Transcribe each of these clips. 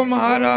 तुम्हारा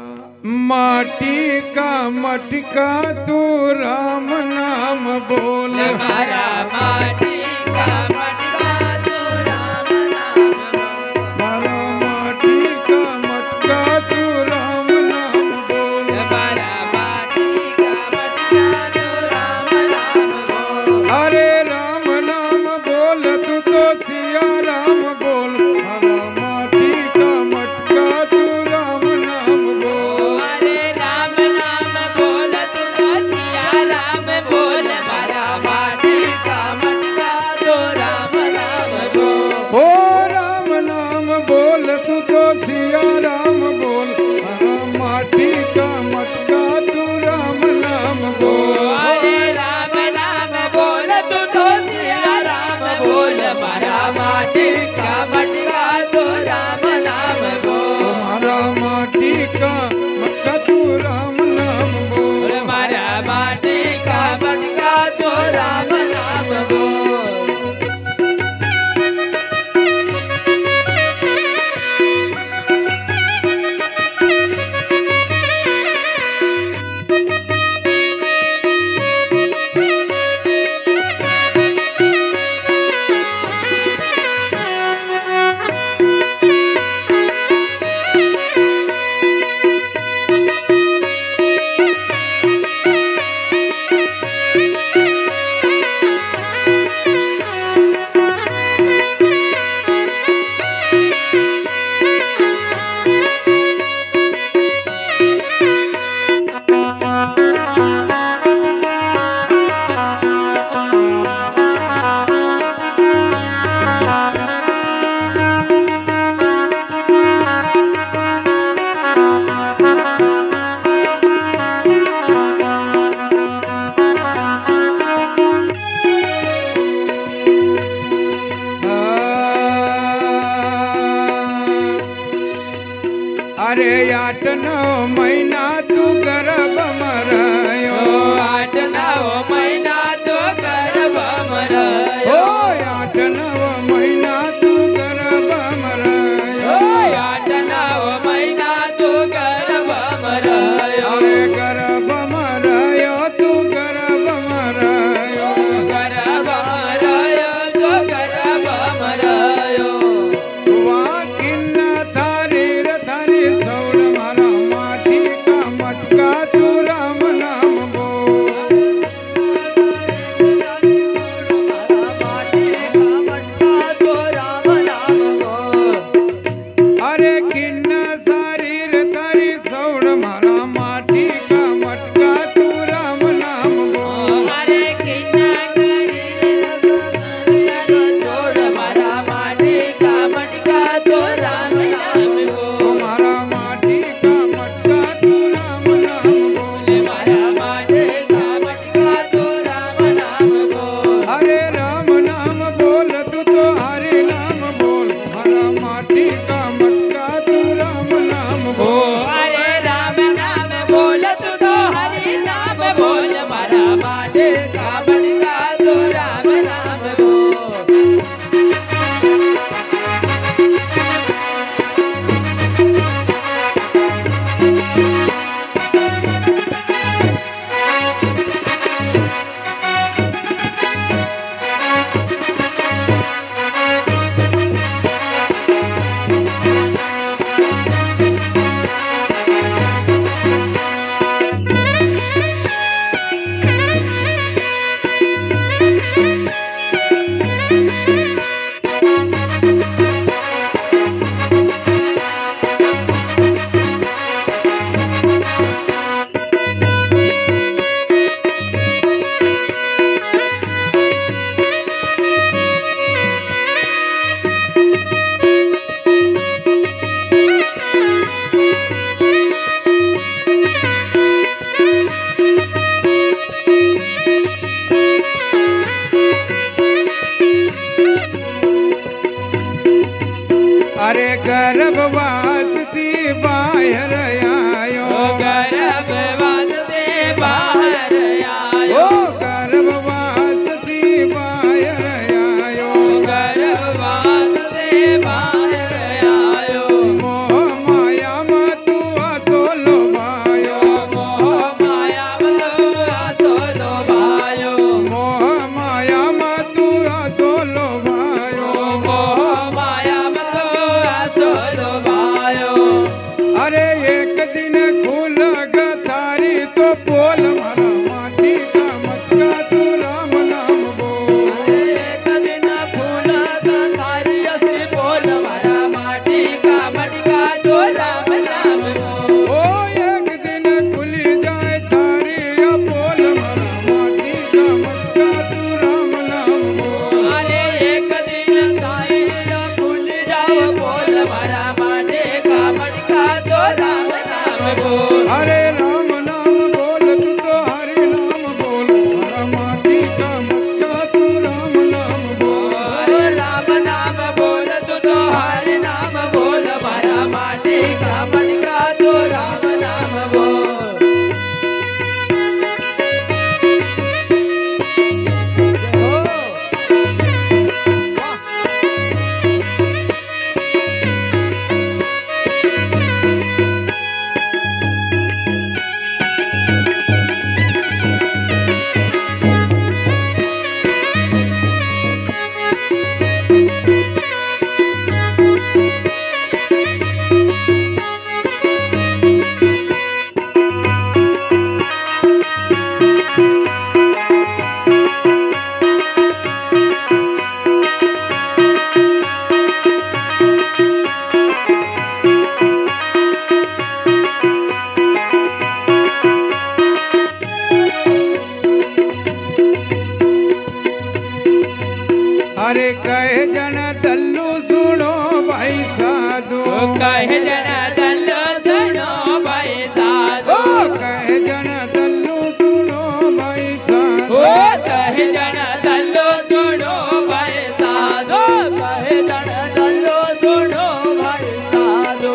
माटी का मटका तू राम नाम बोल। हमारा माटी का मटका तू राम नाम बोल। हमारा माटी का मटका तू राम नाम बोल। हमारा माटी का मटका तू राम नाम बोल। अरे राम नाम बोल तू तो सिया राम बोल। हमारा माटी का मटका तू राम नाम बोल। अरे राम नाम बोल तू तो सिया राम बोल। हमारा माटी का मटका तू राम नाम बोल। ओ राम नाम बोल तू तो सिया राम बोल। हमारा माटी का मटका तू राम नाम बोल। अरे राम नाम बोल तू तो सिया राम बोल। हमारा माटी का मटका तू राम नाम बोल। हमारा माटी का मटका तू राम नाम बोल। हमारा माटी का मटका तू राम नाम बोल। अरे 8-9 महीना तू गर्भ मरयो। 8-9 महीना तो गर्भ मरयो। ओ 8-9 महीना तू गर्भ मरयो। 8-9 महीना तो गर्भ मरयो। अरे गर्भ मरयो तू गर्भ मरयो। गर्भ मरयो तो गर्भ मरयो। वहाँ किन्ना थारी रे थारी सौड़ मारा माटी का मटका तू राम नाम बोल। अरे किन्ना सारी रे थारी सौड़ मारा माटी का मटका तू राम नाम बोल। अरे किन्ना छोड़ मारा माटी का मटका तो राम नाम बोल। तुम्हारा माटी का मटका तू राम नाम बोल। मारा माटी का मटका तो राम नाम बोल। अरे राम नाम बोल तू तो हरि नाम बोल। हमारा माटी का मटका तू राम नाम बोल। अरे राम नाम बोल तू तो हरि नाम बोल। मारा माटी का मटका तो राम नाम बोल। अरे एक दिन खुल थारी तो बोल मारा माटी का मटका तू राम नाम बोल। एक दिन फूल थारी असी बोल मारा माटी का मटका तो राम नाम बोल। ओ एक दिन खुली जाए थारी या बोल मारा माटी का मटका तू राम नाम बोल। अरे एक दिन थारी खुल जाओ बोल मारा माटी का मटका तो राम नाम बोल। अरे राम नाम बोल तू तो हरि नाम बोल मारा माटी का मटका तू राम नाम बोल। अरे राम नाम बोल तू तो हरि नाम बोल मारा माटी का मटका तो राम नाम बोल। अरे कहे जन दल्लू सुनो भाई साधु कहे जना दल्लो सुनो भाई साधु। कहे जन दल्लू सुनो भाई साधु ओ कहे जना दल्लो सुनो भाई साधु। कहे जना दल्लो सुनो भाई साधु।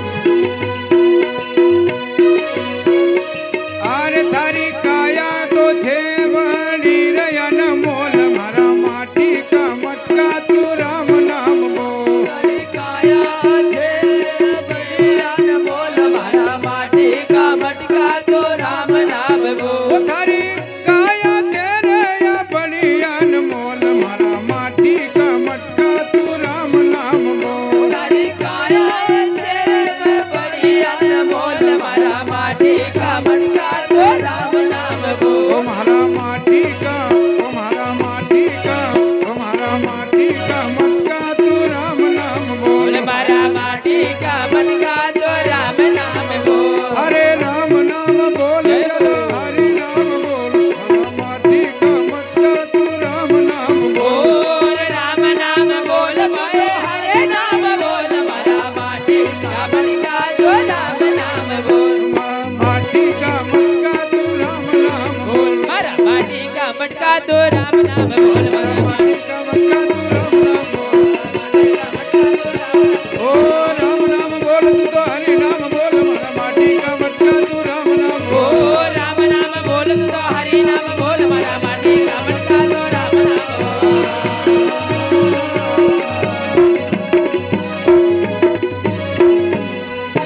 अरे थारी काया तो छे बड़ी रयन मोल मारा माटी का मटका तू राम नाम बोल। हरि काया छे बलियान बोल मारा माटी का मटका तो राम नाम बोल। ओ थारी काया छे रे या बलियान मोल मारा माटी का मटका तू राम नाम बोल। हरि काया छे बलियान बोल मारा माटी का मटका तो राम नाम बोल। ओ मारा माटी का ओ मारा माटी का ओ मारा माटी का मटका तू राम नाम बोल। बोल मारा माटी का मटका तो राम नाम बोल। अरे राम नाम बोल जरा हरि नाम बोल मारा माटी का मटका तू राम नाम बोल। बोल राम नाम बोल बोले हरे नाम बोल मारा माटी का मटका तो राम नाम बोल। माटी का मटका तू राम नाम बोल। बोल मारा माटी का मटका तो राम नाम बोल। मारा माटी का मटका तू राम नाम बोल। का मटका तो राम नाम। ओ राम नाम बोल तू तो हरि नाम बोल मारा माटी का मटका तू राम नाम ओ बोल। राम नाम बोल तू तो हरि नाम बोल मारा माटी का मटका तो राम नाम बोल।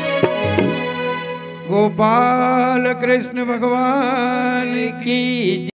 गोपाल कृष्ण भगवान की